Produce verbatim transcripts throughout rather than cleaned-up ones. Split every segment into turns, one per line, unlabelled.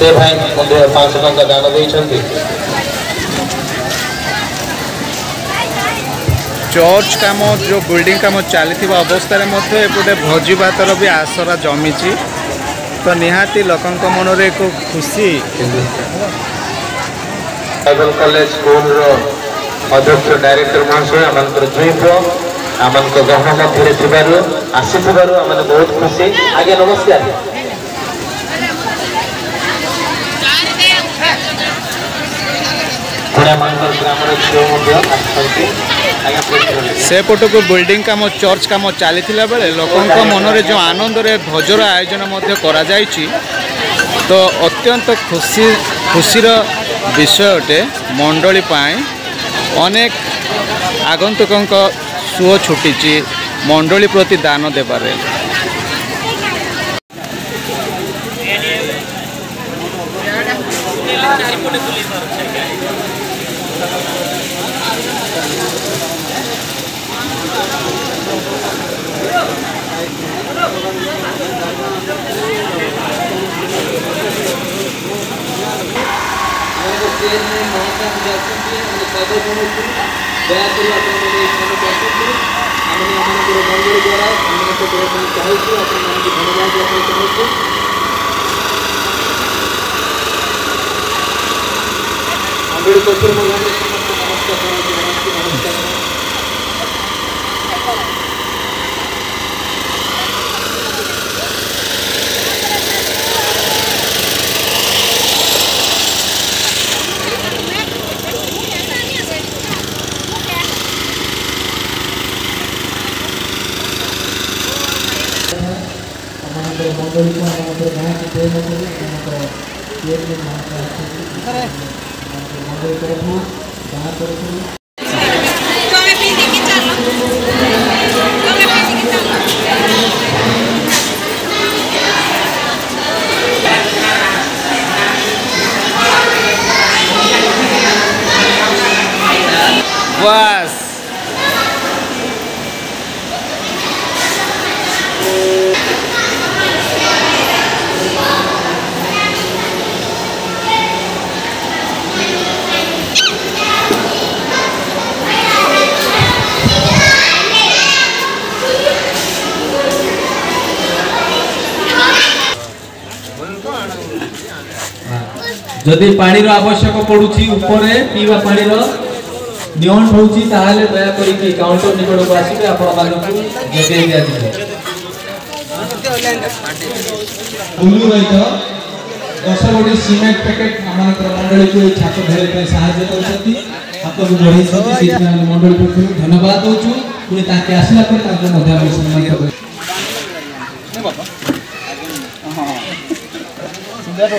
से भाई पांच टंका दान देइछंती।
चर्च काम जो बिल्डिंग काम चली अवस्था एपटे भोजी भातर भी आसरा जमी तो निहाती लोकों मन एक खुशी।
बाइबल कॉलेज स्कूल अध्यक्ष डायरेक्टर महाशय आमंत्र दुई पुओ आम गहन मध्य आसी आम बहुत खुशी। आगे नमस्कार।
सेपट को बिल्डिंग काम चर्च काम चली बेले लोकों मन में जो आनंद रे भोजर आयोजन करा जायछि तो अत्यंत खुशी खुशीर विषय अटे। मंडली पाई अनेक आगंतुकों सुओ छुटी मंडली प्रति दान देबारे। बस
जदि पानी आवश्यक पड़ुछि ऊपर पीवा पानी नियम होउछि ताहाले दया करी कि काउंटर निकट को आसीबे आपण मानकु जगे दिया दिबे। बुलु रहित दस गोटी सीमेंट पैकेट आमान मंडली को छात घेरे पे सहायता करछथि हाथ को बढ़ी छथि से मंडली को धन्यवाद दोछु। पुनी ताके आसिला पर ताके मध्य में सम्मान कर ने बाबा हां सुंदर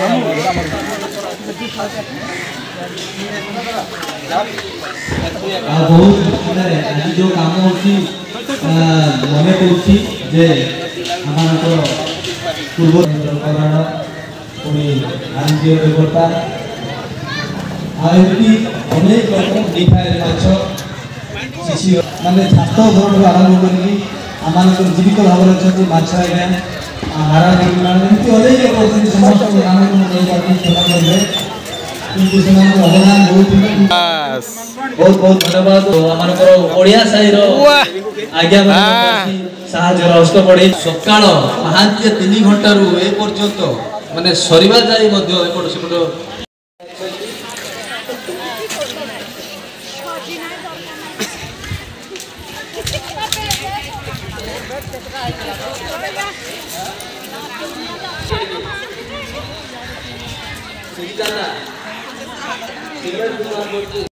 बहुत आज जो काम होची मने पड़ुछि जे आमानकर पूर्व करण पुनी आंजीओ व्यवस्था आइति अनेक लोक डिफायर माछ शिशि माने छातो घरु आरंभ करी आमानकर जीवित भाव रचति माछ आइया हारा निर्माण एमति अनेक लोक समस्त नाम को जाति सेवा करबे बहुत बहुत धन्यवाद। आमर ओडिया साहिर आज्ञा साहय हस्त बढ़े सकाल महांती तीन घंटा रू ए पर्यंत माने सरीबा जाई मध्य एपट सेपट Sini